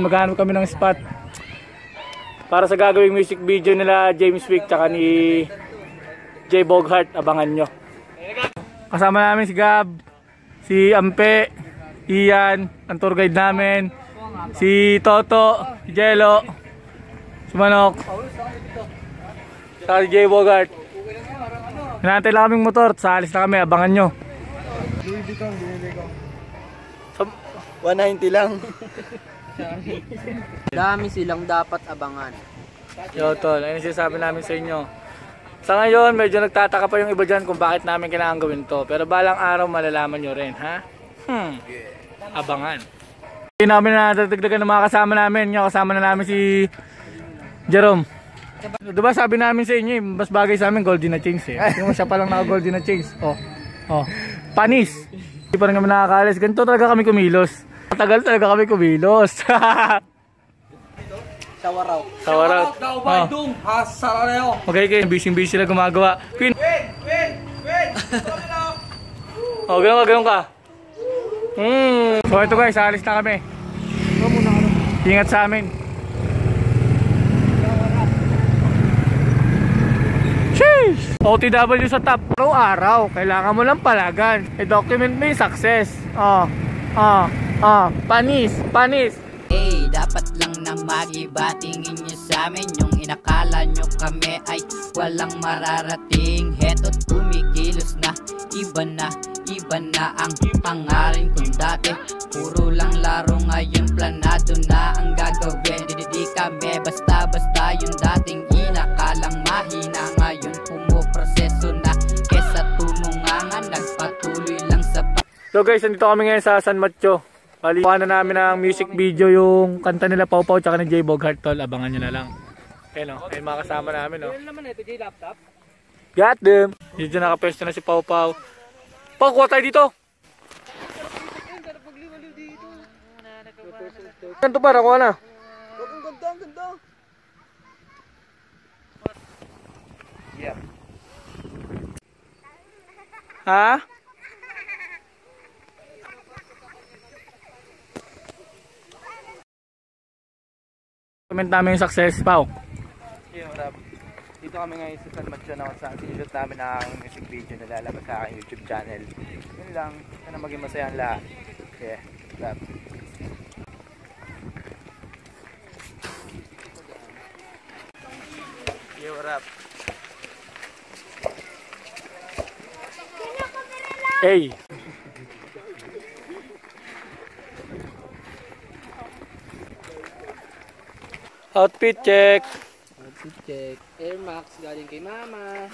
maghanap kami ng spot para sa gagawing music video nila James Wick tsaka ni J Boghart. Abangan nyo. Kasama namin si Gab, si Ampe, Ian, ang tour guide namin, si Toto, si Jello, si Manok, tsaka si J Boghart. Hinantay lang kaming motor, salis na kami, abangan nyo. 190 lang. Dami silang dapat abangan. Yo tol, ayun sinasabi namin sa inyo. Sa ngayon, medyo nagtataka pa yung iba dyan kung bakit namin kailangan gawin to. Pero balang araw malalaman nyo rin, ha? Abangan. Hindi namin na dadagdagan ng mga kasama namin. Yung kasama na namin si Jerome. Diba sabi namin sa inyo, mas bagay sa amin golden na chains eh. Yung siya palang naka golden na chains. Panis. Hindi pa rin kami nakakalis. Ganito talaga kami kumilos. Matagal talaga kami kumilos. Sawaraw. Sawaraw. Okay, kayo. Busy na gumagawa. Queen. Ganun ka. So ito guys, alis na kami. Ingat sa amin. Sheesh! OTW sa top. Araw-araw, kailangan mo lang palagan. I-document mo yung success. Panis. Dapat lang na magiba. Tingin nyo sa amin yung inakala nyo kami ay walang mararating. Heto't kumikilos na. Iba na ang pangarin kung dati. Puro lang laro ngayon, planado na ang gagawin. Di kami basta-basta yung dating inakalang mahina. Ngayon pumoproseso na. Kesa tumungangan, nagpatuloy lang sa... So guys, nandito kami ngayon sa San Mateo. Paliwan na namin ng music video yung kanta nila Pau Pau tsaka ni J Boghart tol. Abangan nyo na lang. Ayun o, ayun mga kasama namin o. Ano naman ito, J laptop? Got them! Dito nakapwesto na si Pau Pau. Pau, kuha tayo dito! Ganto para, kuha na. Ang ganda. Yeah. Ha? Comment namin yung success, Pau. Dito kami ngayon sa San Mateo na kung saan sinushoot namin ang music video na lalabas sa aking YouTube channel. Yun lang, sana maging masaya ang lahat. Yeah, rap. Yo, rap. Hey! Outfit check! Air Max galing kay mama.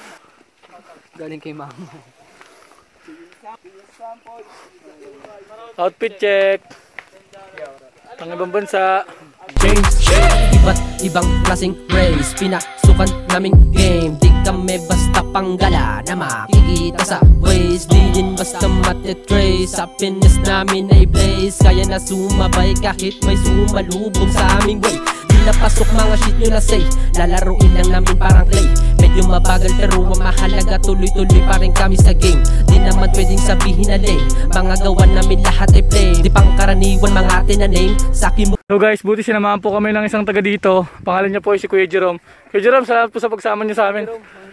Outfit check! Pang ibang bansa. Iba't ibang klaseng race, pinasukan naming game. Di kami basta panggala na makikita sa ways. Di din basta matitrace, happiness namin ay blaze. Kaya na sumabay kahit may sumalubong sa aming way. Di napasok mga shit nyo na say, lalaruin lang namin parang clay. Medyo mabagal pero ang mahalaga, tuloy-tuloy pa rin kami sa game. Di naman pwedeng sabihin na lame, mga gawan namin lahat ay play. Di pangkaraniwan mga tinaname sa akin mo. So guys, buti sinamahan po kami ng isang taga dito. Pangalan niya po ay si Kuya Jerome. Kuya Jerome, salamat po sa pagsama niyo sa amin.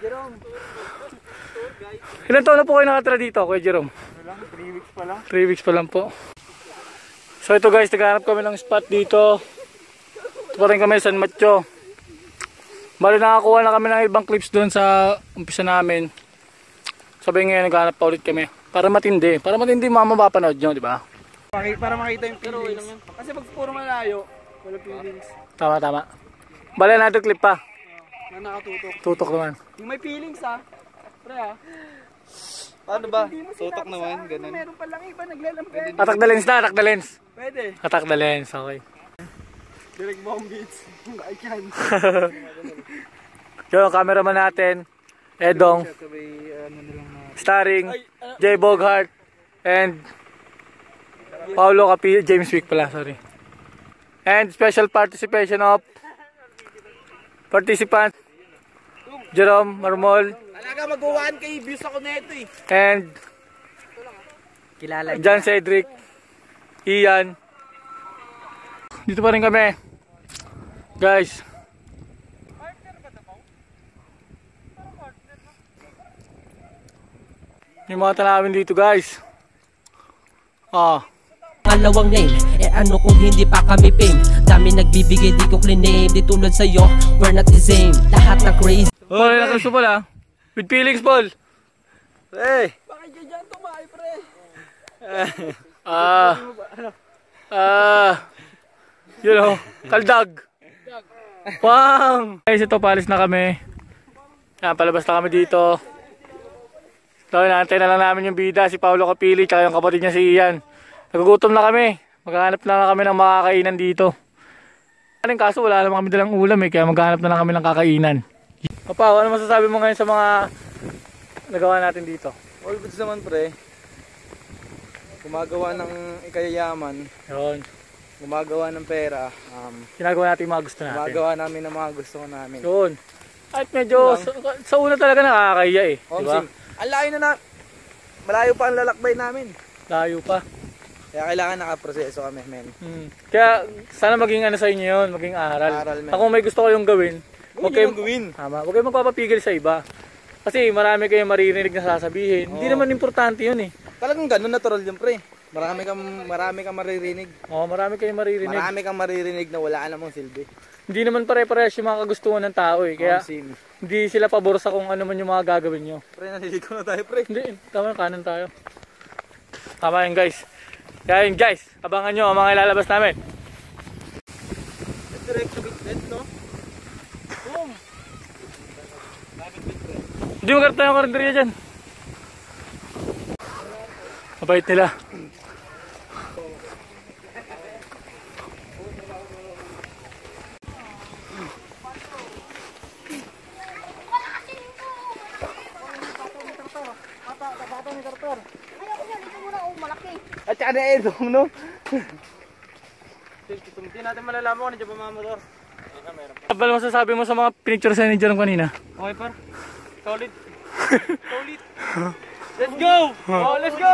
Ilan taon na po kayo nakatira dito, Kuya Jerome? 3 weeks pa lang. 3 weeks pa lang po. So ito guys, naghahanap kami ng spot dito. Ito pa rin kami sa San Mateo. Bali nakakuha na kami ng ibang clips doon sa umpisa namin. Sabi ngayon naghahanap pa ulit kami. Para matindi mamapapanood nyo, di ba? Para makita yung feelings. Kasi pag puro malayo, wala feelings. Tama. Bali natin clip pa. Na nakatutok. Tutok naman. Yung may feelings pre Paano ba? Tutok naman, ganun. Meron pa lang iba naglalamgan. Attack the lens. Pwede. Attack the lens, okay. Direct bomb beats. I can. Yung cameraman natin, Edong, starring J Boghart and Paulo Capi, James Wick pala, sorry. And special participation of participant Jerome Marmol. Talaga mag-1K views ako neto eh. And Kilala John Cedric, Ian. Dito pa rin kami. Guys. Yung mga tanawin dito guys. Pangalawang name, ano kung hindi pa kami fame. Dami nagbibigay, di ko clean name. Di tulad sa'yo, we're not the same. Lahat ng crazy. Paul, nakaso pala. With feelings, Paul. Hey! Bakit dyan tumahay, pre? You know, kaldag. Pang! Guys, ito, palis na kami. Yan, palabas na kami dito. So, naantay na lang namin yung bida, si Paolo Capili, tsaka yung kapatid niya si Ian. Nagugutom na kami. Maghahanap na lang kami ng makakainan dito. Kaso wala naman kami dalang ulam kaya maghahanap na lang kami ng kakainan. Papa, ano masasabi mo ngayon sa mga nagawa natin dito? All goods naman pre. Gumagawa ng ikayayaman. Yun. Gumagawa ng pera. Ginagawa natin yung mga gusto natin. Gumagawa namin ng mga gusto namin. Yun. At medyo sa una talaga nakakaya diba? Ang layo na malayo pa ang lalakbay namin. Layo pa. Kaya kailangan nakaproseso kami, men. Kaya sana maging ano sa inyo yun, maging aral. Men. Kung may gusto kayong gawin, huwag kayong gawin. Tama, huwag kayong magpapapigil sa iba. Kasi marami kayong maririnig na sasabihin. Hindi naman importante yun Talagang ganun, natural yun pre. Marami kang maririnig. Marami kayong maririnig. Marami kang maririnig na wala namang silbi. Hindi naman pare-parehas yung mga kagustuhan ng tao Kaya hindi sila pabor sa kung ano man yung mga gagawin nyo. Pre, naliligo na tayo pre. Hindi, tama kanan tayo. Tama yun guys. Kaya yun guys, abangan nyo ang mga ilalabas namin. Direct to bit, no? Boom! Hindi mo karta yung karinderya dyan. Mabait nila. At saka na edong, no? Hindi natin malalaman kung nandiyan pa mga motor. Ano masasabi mo sa mga pinicture sa ninyo kanina? Okay par. Solid. Solid. Let's go! Oh, let's go!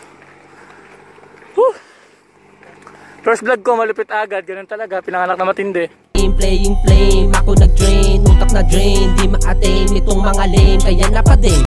Woo! First vlog ko, malupit agad. Ganun talaga, pinanganak na matindi. Playing flame, ako nag-drain, utak na drain. Di ma-attain itong mga lame, kaya napadame.